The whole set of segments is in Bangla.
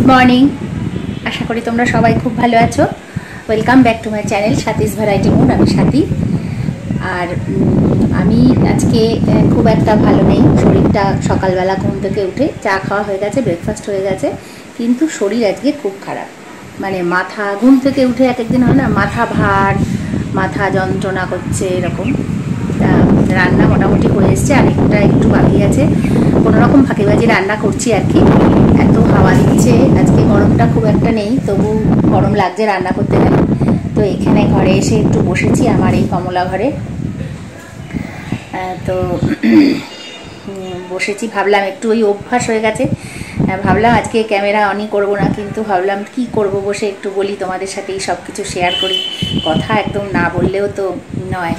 Good morning. आशा करी तोमरा सबाई खूब भालो आछो। Welcome back to my channel Swati's variety mood. आमी स्वाती और आमी आजके खूब एकटा भालो नेই। शरीरटा सकाल बेला घुम थेके उठे चा खाওয়া হয়ে গেছে, ब्रेकफास्ट হয়ে গেছে, কিন্তু শরীর আজকে খুব খারাপ। মানে মাথা ঘুম থেকে উঠে এক একদিন হয় না মাথা ভার, মাথা যন্ত্রণা করছে এরকম। রান্না মোটামুটি হয়ে এসছে, আরেকটা একটু বাকি আছে। কোনো রকম ফাঁকিবাজি রান্না করছি আর কি। এত হাওয়া দিচ্ছে আজকে, গরমটা খুব একটা নেই, তবু গরম লাগছে রান্না করতে গেলে। তো এখানে ঘরে এসে একটু বসেছি, আমার এই কমলা ঘরে। তো বসেছি, ভাবলাম একটু ওই অভ্যাস হয়ে গেছে, ভাবলাম আজকে ক্যামেরা অনই করব না, কিন্তু ভাবলাম কি করব, বসে একটু বলি তোমাদের সাথেই সব কিছু শেয়ার করি। কথা একদম না বললেও তো নয়।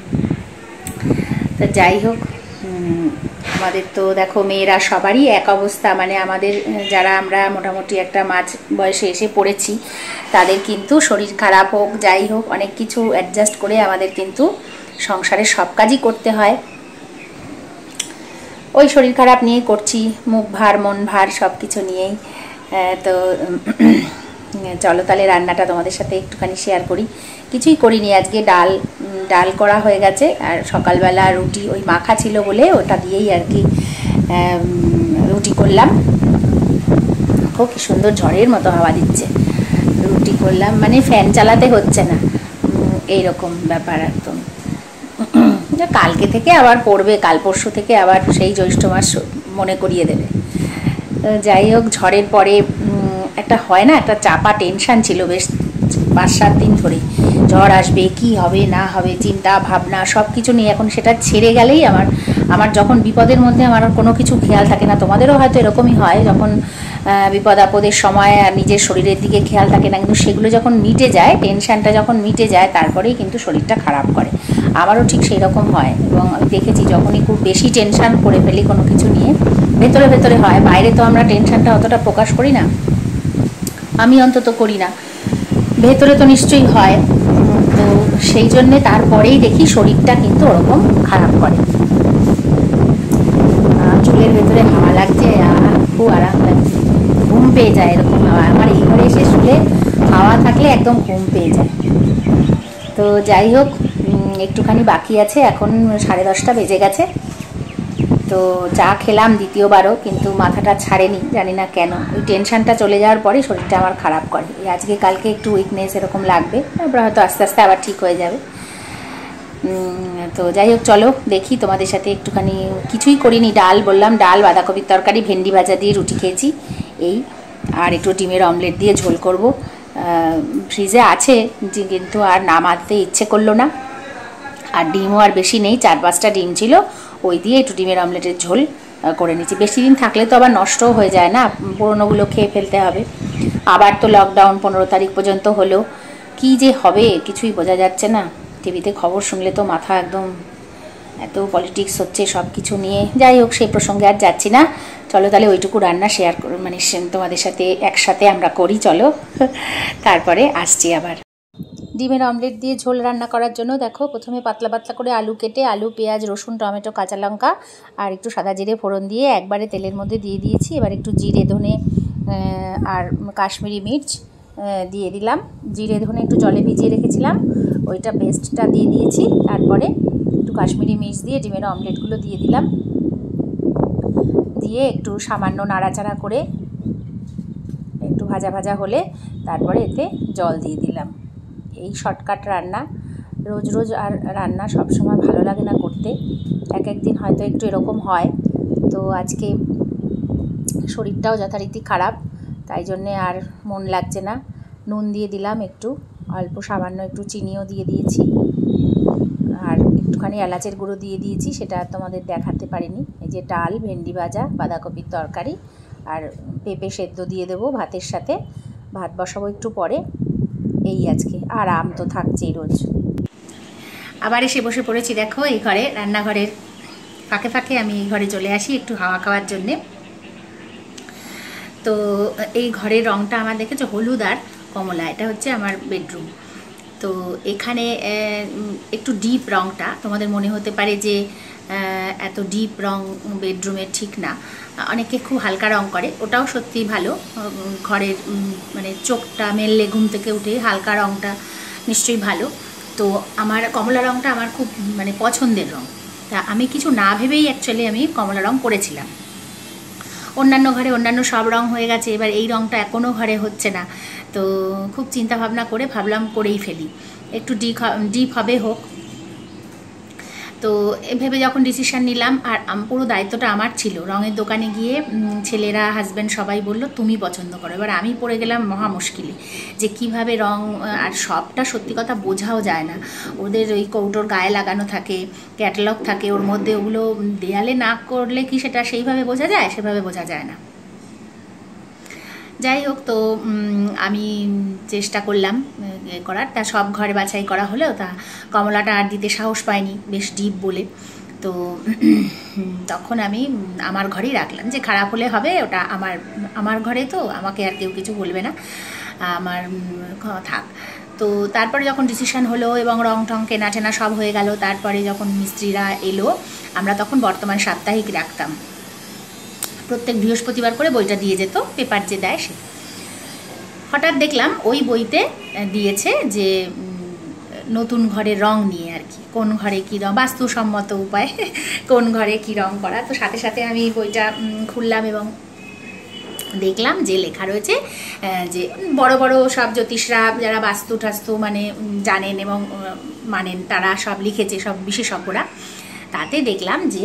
তো যাই হোক, আমাদের তো দেখো মেয়েরা সবারই এক অবস্থা। মানে আমাদের যারা আমরা মোটামুটি একটা মাঝ বয়সে এসে পড়েছি, তাদের কিন্তু শরীর খারাপ হোক যাই হোক, অনেক কিছু অ্যাডজাস্ট করে আমাদের কিন্তু সংসারের সব কাজই করতে হয়। ওই শরীর খারাপ নিয়েই করছি, মুখ ভার মন ভার সব কিছু নিয়েই। তো চলো তাহলে রান্নাটা তোমাদের সাথে একটুখানি শেয়ার করি। কিছুই করিনি আজকে, ডাল করা হয়ে গেছে, আর সকালবেলা রুটি ওই মাখা ছিল বলে ওটা দিয়েই আর কি রুটি করলাম। খুব সুন্দর ঝড়ের মতো হাওয়া দিচ্ছে, রুটি করলাম, মানে ফ্যান চালাতে হচ্ছে না, এইরকম ব্যাপার একদম। কালকে থেকে আবার পড়বে, কাল পরশু থেকে আবার সেই জ্যৈষ্ঠ মাস মনে করিয়ে দেবে। যাই হোক, ঝড়ের পরে একটা হয় না, একটা চাপা টেনশান ছিল বেশ 5-7 দিন ধরে। ঝড় আসবে, কি হবে না হবে, চিন্তা ভাবনা সব কিছু নিয়ে। এখন সেটা ছেড়ে গেলেই আমার যখন বিপদের মধ্যে আমার কোনো কিছু খেয়াল থাকে না। তোমাদেরও হয়তো এরকমই হয়, যখন বিপদ আপদের সময় আর নিজের শরীরের দিকে খেয়াল থাকে না, কিন্তু সেগুলো যখন মিটে যায়, টেনশানটা যখন মিটে যায়, তারপরেই কিন্তু শরীরটা খারাপ করে। আমারও ঠিক সেই রকম হয়, এবং আমি দেখেছি যখনই খুব বেশি টেনশান করে ফেলি কোনো কিছু নিয়ে, ভেতরে ভেতরে হয়, বাইরে তো আমরা টেনশানটা অতটা প্রকাশ করি না, আমি অন্তত করি না, ভেতরে তো নিশ্চয়ই হয়। তো সেই জন্যে তারপরেই দেখি শরীরটা কিন্তু ওরকম খারাপ করে। চুলের ভেতরে হাওয়া লাগছে, খুব আরাম লাগছে, ঘুম পেয়ে যায় এরকম হাওয়া। আমার এই ঘরে এসে শুলে হাওয়া থাকলে একদম ঘুম পেয়ে যায়। তো যাই হোক, একটুখানি বাকি আছে, এখন 10:30 বেজে গেছে। তো চা খেলাম দ্বিতীয়বারও, কিন্তু মাথাটা ছাড়েনি, জানি না কেন। ওই টেনশানটা চলে যাওয়ার পরে শরীরটা আমার খারাপ করে। আজকে কালকে একটু উইকনেস এরকম লাগবে, তারপরে হয়তো আস্তে আস্তে আবার ঠিক হয়ে যাবে। তো যাই হোক, চলো দেখি তোমাদের সাথে একটুখানি। কিছুই করিনি, ডাল বললাম, ডাল, বাঁধাকপির তরকারি, ভেন্ডি ভাজা দিয়ে রুটি খেয়েছি এই, আর একটু ডিমের অমলেট দিয়ে ঝোল করব। ফ্রিজে আছে, কিন্তু আর নামাতে ইচ্ছে করলো না। আর ডিমও আর বেশি নেই, 4-5টা ডিম ছিল, ওই দিয়ে একটু ডিমের অমলেটের ঝোল করে নিচ্ছি। বেশি দিন থাকলে তো আবার নষ্টও হয়ে যায় না, পুরোনোগুলো খেয়ে ফেলতে হবে। আবার তো লকডাউন 15 তারিখ পর্যন্ত হলো, কি যে হবে কিছুই বোঝা যাচ্ছে না। টিভিতে খবর শুনলে তো মাথা একদম, এত পলিটিক্স হচ্ছে সব কিছু নিয়ে। যাই হোক, সেই প্রসঙ্গে আর যাচ্ছি না। চলো তাহলে ওইটুকু রান্না শেয়ার করে, মানে তোমাদের সাথে একসাথে আমরা করি, চলো তারপরে আসছি আবার। ডিমের অমলেট দিয়ে ঝোল রান্না করার জন্য দেখো, প্রথমে পাতলা পাতলা করে আলু কেটে, আলু, পেঁয়াজ, রসুন, টমেটো, কাঁচা লঙ্কা আর একটু সাদা জিরে ফোড়ন দিয়ে একবারে তেলের মধ্যে দিয়ে দিয়েছি। এবার একটু জিরে, ধনে আর কাশ্মীরি মির্চ দিয়ে দিলাম। জিরে ধনে একটু জলে ভিজিয়ে রেখেছিলাম, ওইটা পেস্টটা দিয়ে দিয়েছি। তারপরে একটু কাশ্মীরি মির্চ দিয়ে ডিমের অমলেটগুলো দিয়ে দিলাম, দিয়ে একটু সামান্য নাড়াচাড়া করে একটু ভাজা ভাজা হলে তারপরে এতে জল দিয়ে দিলাম। এই শর্টকাট রান্না, রোজ রোজ আর রান্না সবসময় ভালো লাগে না করতে, এক একদিন হয়তো একটু এরকম হয়। তো আজকে শরীরটাও যথারীতি খারাপ, তাই জন্যে আর মন লাগছে না। নুন দিয়ে দিলাম একটু, অল্প সামান্য একটু চিনিও দিয়ে দিয়েছি, আর একটুখানি এলাচের গুঁড়ো দিয়ে দিয়েছি, সেটা তোমাদের দেখাতে পারিনি। এই যে ডাল, ভেন্ডি ভাজা, বাঁধাকপির তরকারি আর পেঁপে সেদ্ধ দিয়ে দেবো ভাতের সাথে, ভাত বসাবো একটু পরে। এই আজকে, আর আম তো থাকছেই রোজ। আবার এসে বসে পড়েছি দেখো এই ঘরে, রান্নাঘরের ফাঁকে ফাঁকে আমি এই ঘরে চলে আসি একটু হাওয়া খাওয়ার জন্যে। তো এই ঘরের রঙটা আমার দেখেছো হলুদ আর কমলা, এটা হচ্ছে আমার বেডরুম। তো এখানে একটু ডিপ রঙটা তোমাদের মনে হতে পারে যে এত ডিপ রং বেডরুমের ঠিক না, অনেকে খুব হালকা রং করে, ওটাও সত্যি ভালো। ঘরের মানে চোখটা মেললে ঘুম থেকে উঠে হালকা রংটা নিশ্চয়ই ভালো। তো আমার কমলা রংটা আমার খুব মানে পছন্দের রং, তা আমি কিছু না ভেবেই অ্যাকচুয়ালি আমি কমলা রং করেছিলাম। অন্যান্য ঘরে অন্যান্য সব রং হয়ে গেছে, এবার এই রংটা এখনও ঘরে হচ্ছে না। তো খুব চিন্তা ভাবনা করে ভাবলাম করেই ফেলি, একটু ডিপ হবে হোক। তো ভেবে যখন ডিসিশান নিলাম, আর পুরো দায়িত্বটা আমার ছিল, রঙের দোকানে গিয়ে ছেলেরা হাজব্যান্ড সবাই বলল তুমি পছন্দ করো। এবার আমি পড়ে গেলাম মহা মুশকিলে যে কিভাবে রং, আর সবটা সত্যি কথা বোঝাও যায় না, ওদের ওই কৌটোর গায়ে লাগানো থাকে, ক্যাটালগ থাকে ওর মধ্যে, ওগুলো দেয়ালে না করলে কি সেটা সেইভাবে বোঝা যায়? সেভাবে বোঝা যায় না। যাই হোক, তো আমি চেষ্টা করলাম করার, তা সব ঘরে বাছাই করা হলেও তা কমলাটা আর দিতে সাহস পাইনি, বেশ ডিপ বলে। তো তখন আমি আমার ঘরেই রাখলাম, যে খারাপ হলে হবে, ওটা আমার ঘরে, তো আমাকে আর কেউ কিছু বলবে না, আমার থাক। তো তারপরে যখন ডিসিশন হলো এবং রং টং কেনা টেনা সব হয়ে গেল, তারপরে যখন মিস্ত্রিরা এলো, আমরা তখন বর্তমান সাপ্তাহিক রাখতাম, প্রত্যেক বৃহস্পতিবার করে বইটা দিয়ে যেত, পেপার যে দেয় সে। হঠাৎ দেখলাম ওই বইতে দিয়েছে যে নতুন ঘরে রং নিয়ে আর কি, কোন ঘরে কী রং, বাস্তুসম্মত উপায় কোন ঘরে কী রং করা। তো সাথে সাথে আমি বইটা খুললাম এবং দেখলাম যে লেখা রয়েছে যে বড় বড় সব জ্যোতিষরা যারা বাস্তু টাস্তু মানে জানেন এবং মানেন, তারা সব লিখেছে, সব বিশেষজ্ঞরা। তাতে দেখলাম যে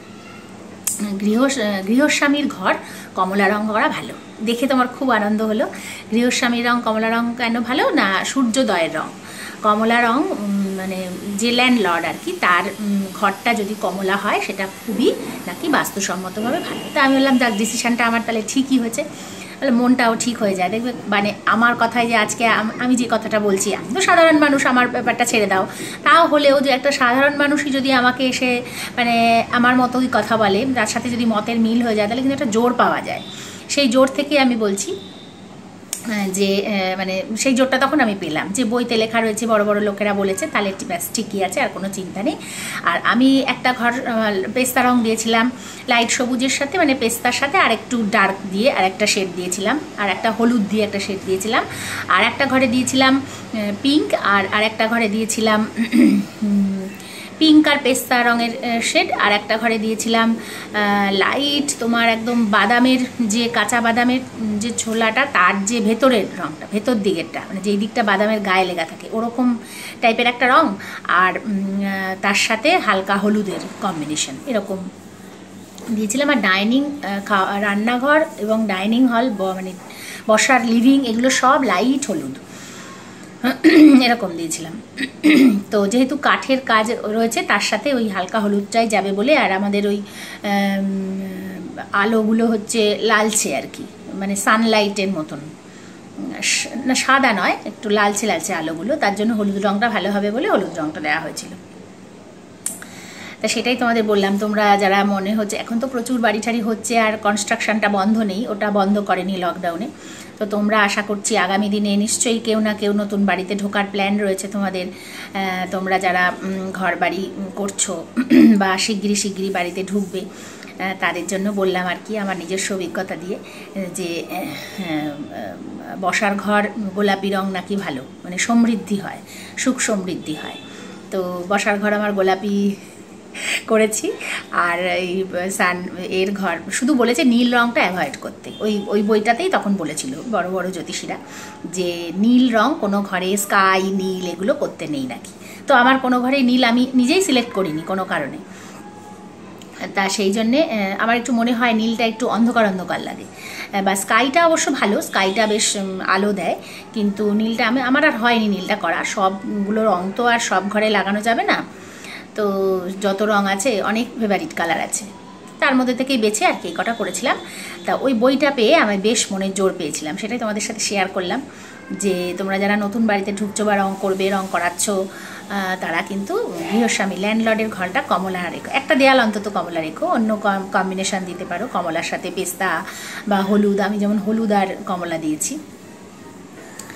গৃহস্বামীর ঘর কমলা রং করা ভালো। দেখে তোমার খুব আনন্দ হলো। গৃহস্বামীর রং কমলা রং কেন ভালো না, সূর্যোদয়ের রং কমলা রং, মানে যে ল্যান্ডলর্ড আর কি, তার ঘরটা যদি কমলা হয় সেটা খুবই নাকি বাস্তুসম্মতভাবে ভালো। তা আমি বললাম যাক, ডিসিশানটা আমার তাহলে ঠিকই হয়েছে, তাহলে মনটাও ঠিক হয়ে যায়। দেখবে মানে আমার কথায় যে আজকে আমি যে কথাটা বলছি, আমি তো সাধারণ মানুষ, আমার ব্যাপারটা ছেড়ে দাও, তাও হলেও যে একটা সাধারণ মানুষই যদি আমাকে এসে মানে আমার মতোই কথা বলে, তার সাথে যদি মতের মিল হয়ে যায়, তাহলে কিন্তু একটা জোর পাওয়া যায়। সেই জোর থেকে আমি বলছি যে মানে সেই জোরটা তখন আমি পেলাম, যে বইতে লেখা রয়েছে, বড় বড় লোকেরা বলেছে, তাহলে ব্যাস ঠিকই আছে, আর কোনো চিন্তা নেই। আর আমি একটা ঘর পেস্তা রং দিয়েছিলাম লাইট সবুজের সাথে, মানে পেস্তার সাথে আর একটু ডার্ক দিয়ে আর একটা শেড দিয়েছিলাম, আর একটা হলুদ দিয়ে একটা শেড দিয়েছিলাম, আর একটা ঘরে দিয়েছিলাম পিঙ্ক, আর একটা ঘরে দিয়েছিলাম পিঙ্ক আর পেস্তা রঙের শেড, আর একটা ঘরে দিয়েছিলাম লাইট তোমার একদম বাদামের, যে কাঁচা বাদামের যে ছোলাটা, তার যে ভেতরের রঙটা, ভেতর দিকেরটা, মানে যেই দিকটা বাদামের গায়ে লেগা থাকে ওরকম টাইপের একটা রঙ, আর তার সাথে হালকা হলুদের কম্বিনেশন এরকম দিয়েছিলাম। আর ডাইনিং, রান্নাঘর এবং ডাইনিং হল, মানে বসার লিভিং, এগুলো সব লাইট হলুদ এরকম দিয়েছিলাম। তো যেহেতু কাঠের কাজ রয়েছে, তার সাথে ওই হালকা হলুদটাই যাবে বলে, আর আমাদের ওই আলোগুলো হচ্ছে লালচে আর কি, মানে সানলাইটের মতন, না সাদা নয়, একটু লালচে লালচে আলোগুলো, তার জন্য হলুদ রঙটা ভালো হবে বলে হলুদ রঙটা দেওয়া হয়েছিল। তা সেটাই তোমাদের বললাম, তোমরা যারা মনে হচ্ছে, এখন তো প্রচুর বাড়ি ঠাড়ি হচ্ছে আর কনস্ট্রাকশনটা বন্ধ নেই, ওটা বন্ধ করেনি লকডাউনে, তো তোমরা আশা করছি আগামী দিনে নিশ্চয়ই কেউ না কেউ নতুন বাড়িতে ঢোকার প্ল্যান রয়েছে তোমাদের। তোমরা যারা ঘর বাড়ি করছো বা শিগগিরই বাড়িতে ঢুকবে, তাদের জন্য বললাম আর কি, আমার নিজস্ব অভিজ্ঞতা দিয়ে, যে বসার ঘর গোলাপি রং নাকি ভালো, মানে সমৃদ্ধি হয়, সুখ সমৃদ্ধি হয়। তো বসার ঘর আমার গোলাপি করেছি। আর এই এর ঘর শুধু বলেছে নীল রঙটা অ্যাভয়েড করতে, ওই বইটাতেই তখন বলেছিল বড় বড় জ্যোতিষীরা যে নীল রং কোনো ঘরে, স্কাই নীল এগুলো করতে নেই নাকি। তো আমার কোনো ঘরে নীল আমি নিজেই সিলেক্ট করিনি কোনো কারণে, তা সেই জন্যে আমার একটু মনে হয় নীলটা একটু অন্ধকার অন্ধকার লাগে। বা স্কাইটা অবশ্য ভালো, স্কাইটা বেশ আলো দেয়, কিন্তু নীলটা আমার আর হয়নি নীলটা করা। সবগুলো রং তো আর সব ঘরে লাগানো যাবে না, তো যত রং আছে অনেক ফেভারিট কালার আছে, তার মধ্যে থেকেই বেছে আর কি কটা করেছিলাম। তা ওই বইটা পেয়ে আমি বেশ মনের জোর পেয়েছিলাম, সেটাই তোমাদের সাথে শেয়ার করলাম, যে তোমরা যারা নতুন বাড়িতে ঢুকছো বা রং করবে, রং করাচ্ছ, তারা কিন্তু গৃহস্বামী ল্যান্ডলর্ডের ঘরটা কমলা রেখো, একটা দেয়াল অন্তত কমলা রেখো, অন্য কম্বিনেশন দিতে পারো কমলার সাথে পেস্তা বা হলুদ, আমি যেমন হলুদ আর কমলা দিয়েছি।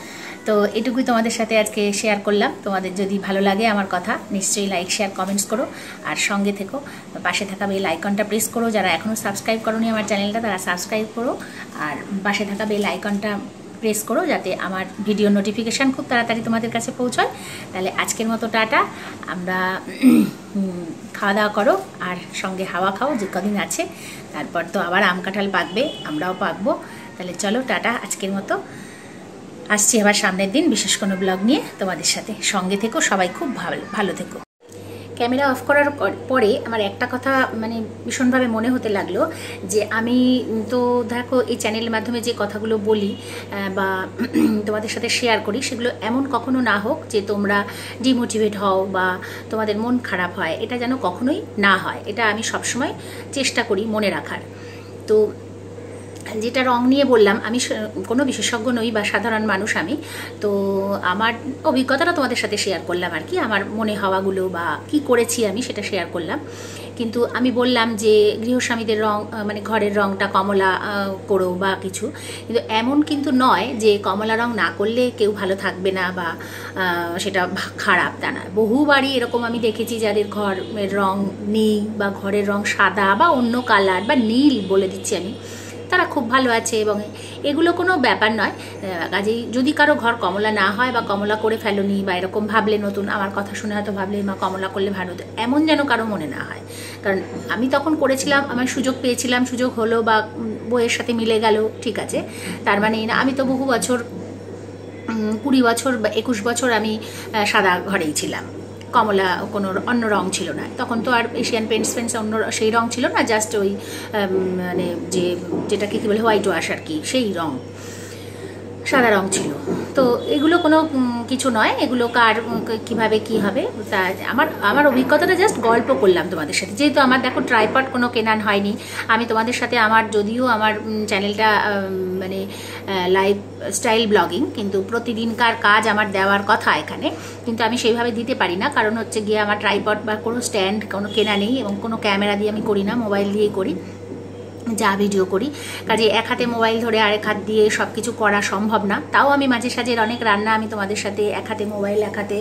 তো এটুকুই তোমাদের সাথে আজকে শেয়ার করলাম। তোমাদের যদি ভালো লাগে আমার কথা, নিশ্চয়ই লাইক শেয়ার কমেন্টস করো, আর সঙ্গে থেকো, পাশে থাকা বেল আইকনটা প্রেস করো। যারা এখনও সাবস্ক্রাইব করোনি আমার চ্যানেলটা, তারা সাবস্ক্রাইব করো, আর পাশে থাকা বেল আইকনটা প্রেস করো, যাতে আমার ভিডিও নোটিফিকেশান খুব তাড়াতাড়ি তোমাদের কাছে পৌঁছয়। তাহলে আজকের মতো টাটা। আমরা খাওয়া দাওয়া করো, আর সঙ্গে হাওয়া খাও যে কদিন আছে, তারপর তো আবার আম কাঁঠাল পাকবে, আমরাও পাকবো। তাহলে চলো টাটা, আজকের মতো। আসছি আবার সামনের দিন বিশেষ কোনো ব্লগ নিয়ে তোমাদের সাথে। সঙ্গে থেকো, সবাই খুব ভালো থেকো। ক্যামেরা অফ করার পরে আমার একটা কথা মানে ভীষণভাবে মনে হতে লাগলো, যে আমি তো দেখো এই চ্যানেলের মাধ্যমে যে কথাগুলো বলি বা তোমাদের সাথে শেয়ার করি, সেগুলো এমন কখনো না হোক যে তোমরা ডিমোটিভেট হও বা তোমাদের মন খারাপ হয়, এটা যেন কখনোই না হয়। এটা আমি সবসময় চেষ্টা করি মনে রাখার। তো যেটা রং নিয়ে বললাম, আমি কোনো বিশেষজ্ঞ নই বা সাধারণ মানুষ আমি, তো আমার অভিজ্ঞতাটা তোমাদের সাথে শেয়ার করলাম আর কি, আমার মনে হওয়াগুলো বা কি করেছি আমি সেটা শেয়ার করলাম। কিন্তু আমি বললাম যে গৃহস্বামীদের রং মানে ঘরের রংটা কমলা করো বা কিছু, কিন্তু এমন কিন্তু নয় যে কমলা রং না করলে কেউ ভালো থাকবে না বা সেটা খারাপ, তা নয়। বহু বাড়ি এরকম আমি দেখেছি যাদের ঘরের রং নেই বা ঘরের রং সাদা বা অন্য কালার বা নীল বলে দিচ্ছি আমি, তারা খুব ভালো আছে, এবং এগুলো কোনো ব্যাপার নয়। কাজেই যদি কারো ঘর কমলা না হয় বা কমলা করে ফেলোনি বা এরকম ভাবলে, নতুন আমার কথা শুনে হয়তো ভাবলে মা কমলা করলে ভালো হতো, এমন যেন কারো মনে না হয়। কারণ আমি তখন করেছিলাম, আমার সুযোগ পেয়েছিলাম, সুযোগ হলো বা বইয়ের সাথে মিলে গেল, ঠিক আছে, তার মানে না আমি তো বহু বছর 20 বছর বা 21 বছর আমি সাদা ঘরেই ছিলাম, কমলা কোনো অন্য রং ছিল না। তখন তো আর এশিয়ান পেন্টস অন্য সেই রং ছিল না, জাস্ট ওই মানে যেটাকে কী বলে হোয়াইট ওয়াশ আর কি, সেই রং, সাদা রং ছিল। তো এগুলো কোনো কিছু নয়, এগুলো কার কীভাবে কী হবে, তা আমার অভিজ্ঞতাটা জাস্ট গল্প করলাম তোমাদের সাথে। যেহেতু আমার দেখো ট্রাইপড কোনো কেনান হয়নি, আমি তোমাদের সাথে যদিও আমার চ্যানেলটা মানে লাইফ স্টাইল ব্লগিং, কিন্তু প্রতিদিনকার কাজ আমার দেওয়ার কথা এখানে, কিন্তু আমি সেইভাবে দিতে পারি না। কারণ হচ্ছে গিয়ে আমার ট্রাইপড বা কোনো স্ট্যান্ড কোনো কেনা নেই, এবং কোনো ক্যামেরা দিয়ে আমি করি না, মোবাইল দিয়েই করি যা ভিডিও করি। কাজে এক হাতে মোবাইল ধরে আরেক হাত দিয়ে সব কিছু করা সম্ভব না। তাও আমি মাঝে সাঝের অনেক রান্না আমি তোমাদের সাথে এক হাতে মোবাইল এক হাতে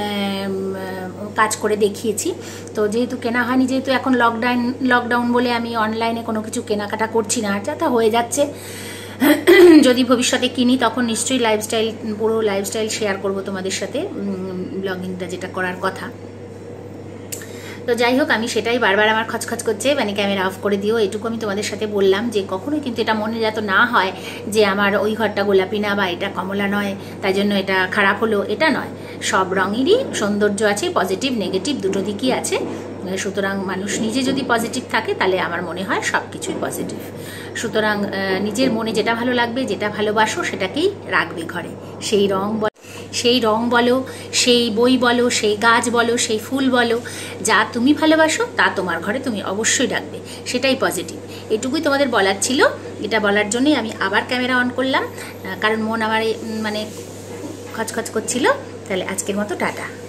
কাজ করে দেখিয়েছি। তো যেহেতু কেনা হয়নি, যেহেতু এখন লকডাউন বলে আমি অনলাইনে কোনো কিছু কেনাকাটা করছি না, যাতে হয়ে যাচ্ছে। যদি ভবিষ্যতে কিনি তখন নিশ্চয়ই পুরো লাইফস্টাইল শেয়ার করব তোমাদের সাথে, ব্লগিংটা যেটা করার কথা। তো যাই হোক, আমি সেটাই বারবার আমার খচখচ করছে, মানে ক্যামেরা অফ করে দিও, এটুকু আমি তোমাদের সাথে বললাম, যে কখনোই কিন্তু এটা মনে যাতে না হয় যে আমার ওই ঘরটা গোলাপি না বা এটা কমলা নয়, তাই জন্য এটা খারাপ হলো, এটা নয়। সব রঙেরই সৌন্দর্য আছে, পজিটিভ নেগেটিভ দুটো দিকই আছে। সুতরাং মানুষ নিজে যদি পজিটিভ থাকে, তাহলে আমার মনে হয় সব কিছুই পজিটিভ। সুতরাং নিজের মনে যেটা ভালো লাগবে, যেটা ভালোবাসো, সেটাকেই রাখবে ঘরে। সেই রং বলো, সেই বই বলো, সেই গাছ বলো, সেই ফুল বলো, যা তুমি ভালোবাসো তা তোমার ঘরে তুমি অবশ্যই রাখবে, সেটাই পজিটিভ। এটুকুই তোমাদের বলার ছিল। এটা বলার জন্যই আমি আবার ক্যামেরা অন করলাম, কারণ মন আমার মানে খচখচ করছিল। তাহলে আজকের মতো টাটা।